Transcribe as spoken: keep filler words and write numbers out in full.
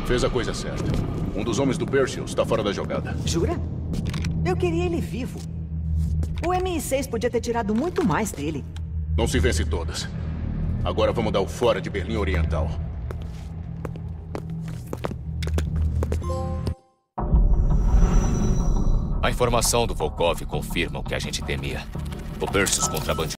Fez a coisa certa. Um dos homens do Perseus está fora da jogada. Jura? Eu queria ele vivo. O M I seis podia ter tirado muito mais dele. Não se vence todas. Agora vamos dar o fora de Berlim Oriental. A informação do Volkov confirma o que a gente temia. O Perseus contrabandeou